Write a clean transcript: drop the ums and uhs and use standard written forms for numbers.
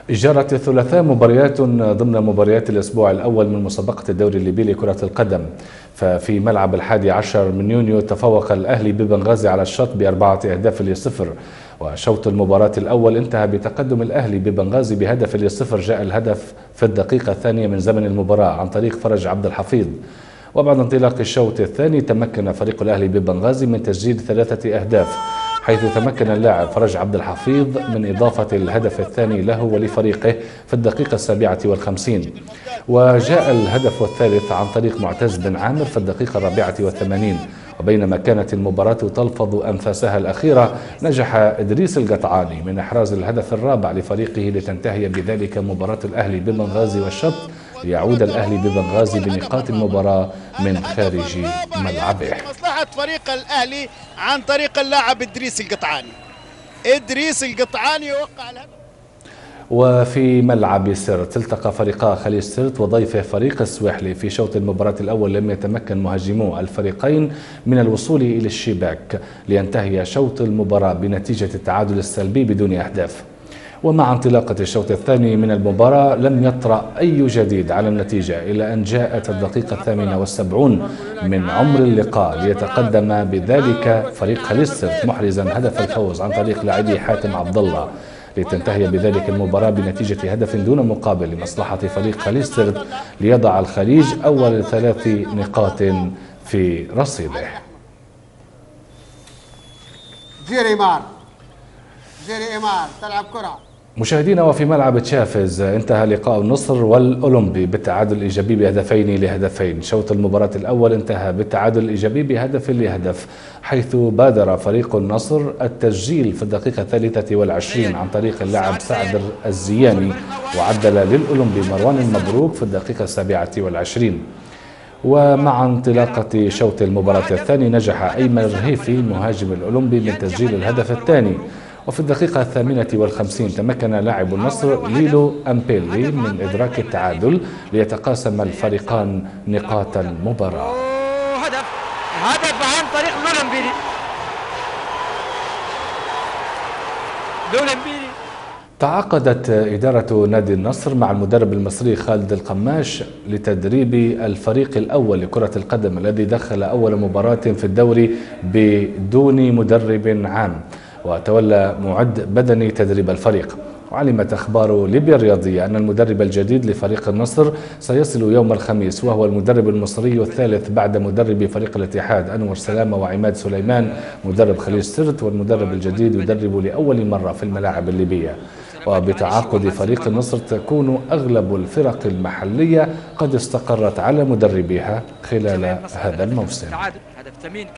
جرت الثلاثاء مباريات ضمن مباريات الأسبوع الأول من مسابقة الدوري الليبي لكرة القدم. ففي ملعب 11 من يونيو تفوق الأهلي ببنغازي على الشط ب4-0. وشوط المباراة الأول انتهى بتقدم الأهلي ببنغازي ب1-0. جاء الهدف في الدقيقة الثانية من زمن المباراة عن طريق فرج عبد الحفيظ. وبعد انطلاق الشوط الثاني تمكن فريق الأهلي ببنغازي من تسجيل 3 أهداف، حيث تمكن اللاعب فرج عبد الحفيظ من إضافة الهدف الثاني له ولفريقه في الدقيقة 57. وجاء الهدف الثالث عن طريق معتز بن عامر في الدقيقة 84. وبينما كانت المباراة تلفظ أنفاسها الأخيرة، نجح إدريس القطعاني من إحراز الهدف الرابع لفريقه لتنتهي بذلك مباراة الأهلي ببنغازي والشط، ليعود الأهلي ببنغازي بنقاط المباراة من خارج ملعبه. مصلحة فريق الأهلي عن طريق اللاعب إدريس القطعاني وقع الهدف. وفي ملعب سرت التقى فريقا خليج سرت وضيفه فريق السويحلي. في شوط المباراة الأول لم يتمكن مهاجمو الفريقين من الوصول إلى الشباك، لينتهي شوط المباراة بنتيجة التعادل السلبي بدون أهداف. ومع انطلاقة الشوط الثاني من المباراة لم يطرأ أي جديد على النتيجة، إلى أن جاءت الدقيقة 78 من عمر اللقاء ليتقدم بذلك فريق خليج سرت محرزا هدف الفوز عن طريق لاعبي حاتم عبد الله، لتنتهي بذلك المباراة بنتيجة هدف دون مقابل لمصلحة فريق خليج سرت، ليضع الخليج أول 3 نقاط في رصيده. جيري إيمار تلعب كرة. مشاهدينا، وفي ملعب تشافز انتهى لقاء النصر والأولمبي بالتعادل الإيجابي ب2-2. شوط المباراة الأول انتهى بالتعادل الإيجابي ب1-1، حيث بادر فريق النصر التسجيل في الدقيقة 23 عن طريق اللاعب سعد الزياني، وعدل للأولمبي مروان المبروك في الدقيقة 27. ومع انطلاقة شوط المباراة الثاني نجح أيمن الرهيفي مهاجم الأولمبي من تسجيل الهدف الثاني. وفي الدقيقة 58 تمكن لاعب النصر ليلو أمبيلي من إدراك التعادل، ليتقاسم الفريقان نقاط المباراة. هدف عن طريق لولمبيلي. تعاقدت إدارة نادي النصر مع المدرب المصري خالد القماش لتدريب الفريق الأول لكرة القدم الذي دخل أول مباراة في الدوري بدون مدرب عام، وتولى معد بدني تدريب الفريق. وعلمت أخبار ليبيا الرياضية أن المدرب الجديد لفريق النصر سيصل يوم الخميس، وهو المدرب المصري الثالث بعد مدرب فريق الاتحاد أنور سلامة وعماد سليمان مدرب خليج سرت. والمدرب الجديد يدرب لأول مرة في الملاعب الليبية. وبتعاقد فريق النصر تكون أغلب الفرق المحلية قد استقرت على مدربها خلال هذا الموسم.